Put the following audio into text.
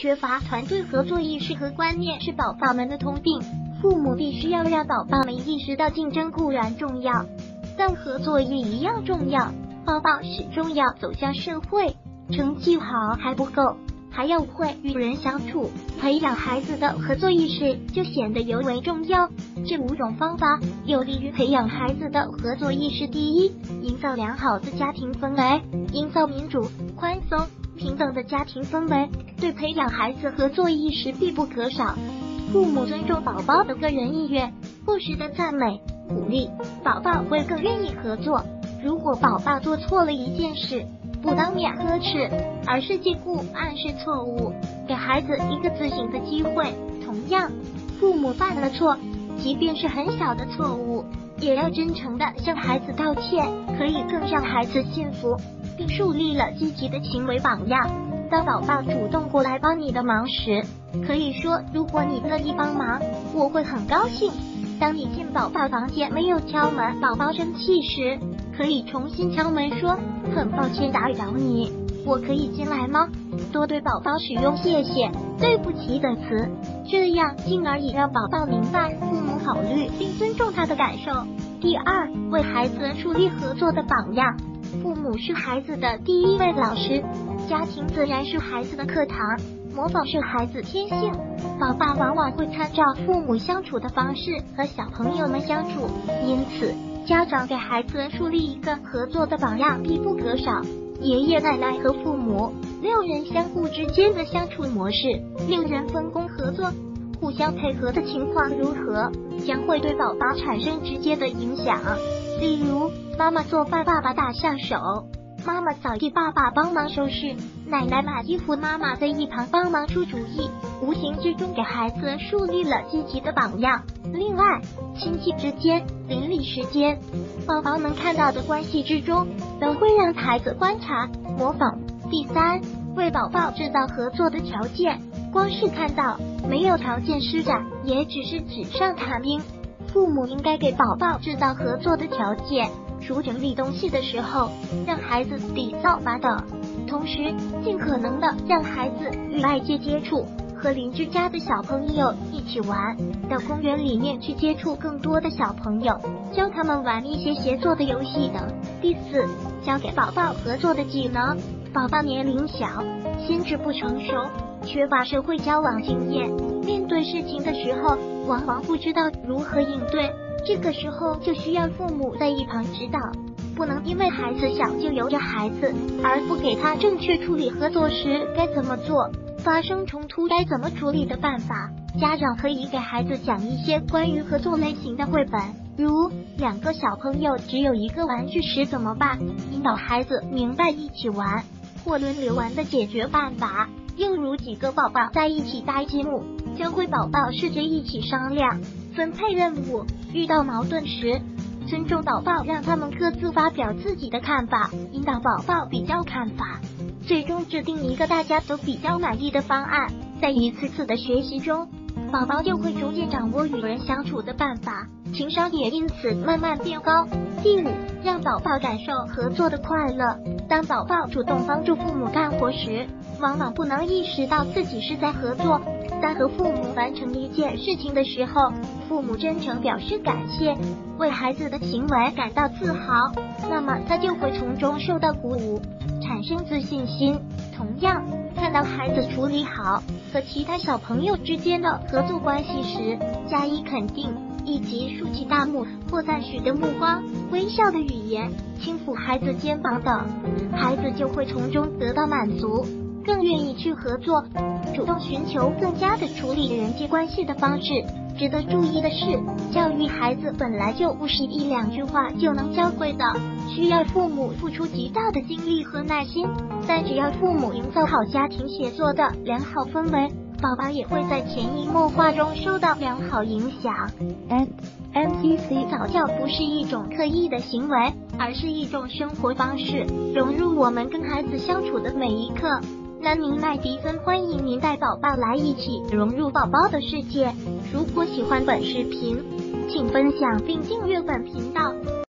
缺乏团队合作意识和观念是宝宝们的通病。父母必须要让宝宝们意识到竞争固然重要，但合作也一样重要。宝宝始终要走向社会，成绩好还不够，还要会与人相处，培养孩子的合作意识就显得尤为重要。这5种方法有利于培养孩子的合作意识。第一，营造良好的家庭氛围。营造民主、宽松、平等的家庭氛围，对培养孩子合作意识必不可少。父母尊重宝宝的个人意愿，不时的赞美、鼓励，宝宝会更愿意合作。如果宝宝做错了一件事，不当面呵斥，而是借故暗示错误，给孩子一个自省的机会。同样，父母犯了错，即便是很小的错误，也要真诚地向孩子道歉，可以更让孩子信服，并树立了积极的行为榜样。当宝宝主动过来帮你的忙时，可以说，如果你乐意帮忙，我会很高兴。当你进宝宝房间没有敲门，宝宝生气时，可以重新敲门说，很抱歉打扰你，我可以进来吗？多对宝宝使用谢谢、对不起等词，这样进而也让宝宝明白父母考虑并尊重他的感受。第二，为孩子树立合作的榜样。父母是孩子的第一位老师，家庭自然是孩子的课堂，模仿是孩子天性。宝宝往往会参照父母相处的方式和小朋友们相处，因此家长给孩子树立一个合作的榜样必不可少。爷爷奶奶和父母6人相互之间的相处模式，6人分工合作、互相配合的情况如何，将会对宝宝产生直接的影响。例如，妈妈做饭，爸爸打下手；妈妈扫地，爸爸帮忙收拾；奶奶买衣服，妈妈在一旁帮忙出主意，无形之中给孩子树立了积极的榜样。另外，亲戚之间、邻里之间，宝宝能看到的关系之中，都会让孩子观察、模仿。第三，为宝宝制造合作的条件。光是看到，没有条件施展，也只是纸上谈兵。父母应该给宝宝制造合作的条件，如整理东西的时候，让孩子底扫把等，同时尽可能的让孩子与外界接触，和邻居家的小朋友一起玩，到公园里面去接触更多的小朋友，教他们玩一些协作的游戏等。第四，教给宝宝合作的技能。宝宝年龄小，心智不成熟，缺乏社会交往经验，面对事情的时候往往不知道如何应对，这个时候就需要父母在一旁指导，不能因为孩子小就由着孩子，而不给他正确处理合作时该怎么做，发生冲突该怎么处理的办法。家长可以给孩子讲一些关于合作类型的绘本，如2个小朋友只有1个玩具时怎么办，引导孩子明白一起玩或轮流玩的解决办法。又如几个宝宝在一起搭积木，教会宝宝试着一起商量分配任务，遇到矛盾时尊重宝宝，让他们各自发表自己的看法，引导宝宝比较看法，最终制定一个大家都比较满意的方案。在一次次的学习中，宝宝就会逐渐掌握与人相处的办法，情商也因此慢慢变高。第五，让宝宝感受合作的快乐。当宝宝主动帮助父母干活时，往往不能意识到自己是在合作。当和父母完成一件事情的时候，父母真诚表示感谢，为孩子的行为感到自豪，那么他就会从中受到鼓舞，产生自信心。同样，看到孩子处理好和其他小朋友之间的合作关系时，加以肯定，以及竖起大拇或赞许的目光、微笑的语言、轻抚孩子肩膀等，孩子就会从中得到满足，更愿意去合作，主动寻求更加的处理人际关系的方式。值得注意的是，教育孩子本来就不是1、2句话就能教会的，需要父母付出极大的精力和耐心。但只要父母营造好家庭协作的良好氛围，宝宝也会在潜移默化中受到良好影响。MCC 早教不是一种刻意的行为，而是一种生活方式，融入我们跟孩子相处的每一刻。南宁麦迪森欢迎您带宝宝来一起融入宝宝的世界。如果喜欢本视频，请分享并订阅本频道。